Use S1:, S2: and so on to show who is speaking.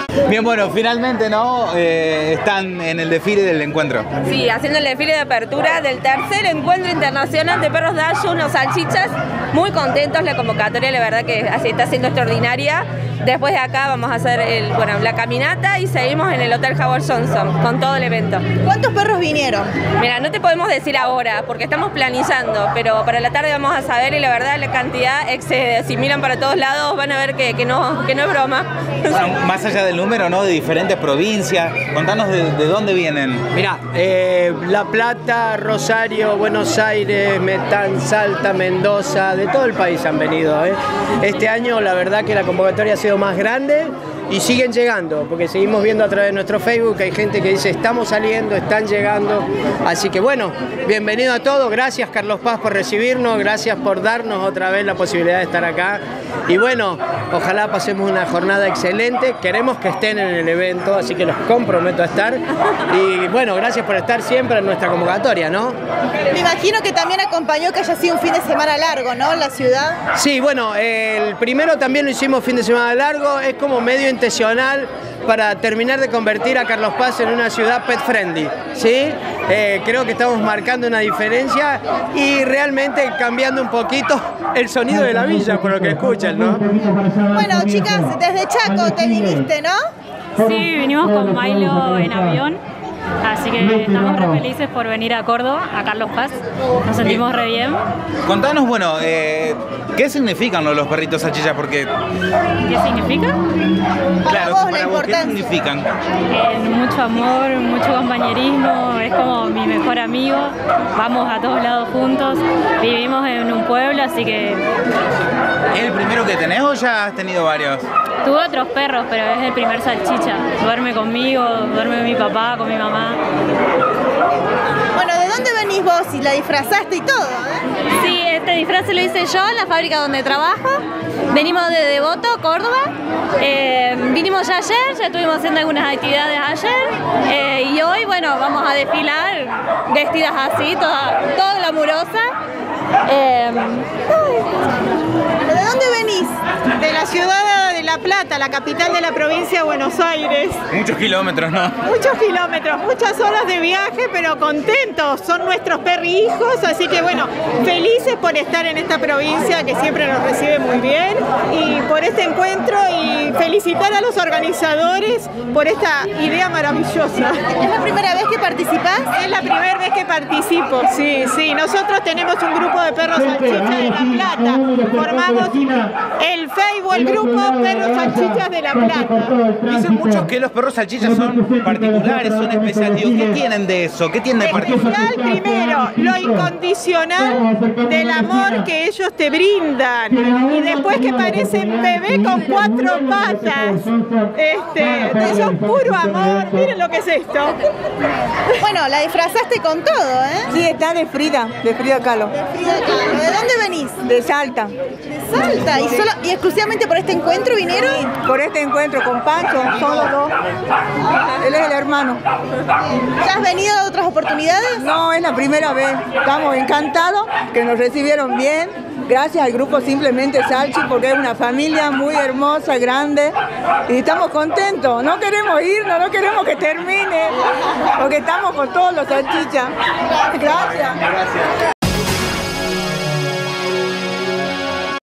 S1: Bien, bueno, finalmente, ¿no? Están en el desfile del encuentro.
S2: Sí, haciendo el desfile de apertura del tercer encuentro internacional de perros Dayo, unos salchichas. Muy contentos, la convocatoria, la verdad que así está siendo extraordinaria. Después de acá vamos a hacer la caminata y seguimos en el Hotel Howard Johnson con todo el evento.
S3: ¿Cuántos perros vinieron?
S2: Mira, no te podemos decir ahora porque estamos planillando, pero para la tarde vamos a saber y la verdad la cantidad excede. Si miran para todos lados van a ver que no es broma.
S1: Bueno, más allá del número, ¿no? De diferentes provincias, contanos de dónde vienen.
S4: Mirá, La Plata, Rosario, Buenos Aires, Metán, Salta, Mendoza, de todo el país han venido. Este año la verdad que la convocatoria ha sido más grande y siguen llegando, porque seguimos viendo a través de nuestro Facebook que hay gente que dice estamos saliendo, están llegando, así que bueno, bienvenido a todos, gracias Carlos Paz por recibirnos, gracias por darnos otra vez la posibilidad de estar acá y bueno, ojalá pasemos una jornada excelente, queremos que estén en el evento, así que los comprometo a estar y bueno, gracias por estar siempre en nuestra convocatoria, ¿no?
S3: Me imagino que también acompañó que haya sido un fin de semana largo, ¿no? En la ciudad.
S4: Sí, bueno, el primero también lo hicimos fin de semana largo, es como medio intencional para terminar de convertir a Carlos Paz en una ciudad pet friendly, ¿sí? Creo que estamos marcando una diferencia y realmente cambiando un poquito el sonido de la villa, por lo que escuchan, ¿no?
S3: Bueno, chicas, desde Chaco te viniste, ¿no?
S5: Sí, vinimos con Milo en avión. Así que estamos re felices por venir a Córdoba, a Carlos Paz. Nos sentimos re bien.
S1: Contanos, bueno, ¿qué significan los perritos salchichas? Porque...
S5: ¿Qué significa?
S1: Claro,
S3: vos,
S1: para vos, ¿qué significan?
S5: Mucho amor, mucho compañerismo, es como mi mejor amigo. Vamos a todos lados juntos, vivimos en un pueblo, así que...
S1: ¿Es el primero que tenés o ya has tenido varios?
S5: Tuve otros perros, pero es el primer salchicha. Duerme conmigo, duerme con mi papá, con mi mamá.
S3: Bueno, ¿de dónde venís vos? Y la disfrazaste y todo, ¿eh?
S5: Sí, este disfraz se lo hice yo en la fábrica donde trabajo. Venimos de Devoto, Córdoba. Vinimos ya ayer, ya estuvimos haciendo algunas actividades ayer. Y hoy, bueno, vamos a desfilar vestidas así, toda glamurosa.
S3: ¿De dónde venís?
S6: De la ciudad de La Plata, la capital de la provincia de Buenos Aires.
S1: Muchos kilómetros, ¿no?
S6: Muchos kilómetros, muchas horas de viaje, pero contentos. Son nuestros perrijos, así que bueno, felices por estar en esta provincia que siempre nos recibe muy bien y por este encuentro y felicitar a los organizadores por esta idea maravillosa.
S3: ¿Es la primera vez que participás?
S6: Es la primera vez que participo, sí. Nosotros tenemos un grupo de perros salchichas de La Plata. Formamos el Facebook, el grupo Perros Salchichas de La Plata.
S1: Dicen muchos que los perros salchichas son particulares, son especiales. ¿Qué tienen de eso? ¿Qué tienen de particular?
S6: Especial primero, lo incondicional del amor que ellos te brindan. Y después que parecen bebé con 4 patas. Eso es puro amor. Miren lo que es esto.
S3: Bueno, la disfrazaste con todo, ¿eh?
S7: Sí, está de Frida Kahlo.
S3: ¿De dónde venís?
S7: De Salta.
S3: De Salta. ¿Y exclusivamente por este encuentro vinieron?
S7: Sí, por este encuentro con Pancho, son los dos. Él es el hermano.
S3: ¿Ya has venido a otras oportunidades?
S7: No, es la primera vez. Estamos encantados que nos recibieron bien. Gracias al grupo Simplemente Salchi, porque es una familia muy hermosa, grande. Y estamos contentos. No queremos irnos, no queremos que termine, porque estamos con todos los salchichas. Gracias.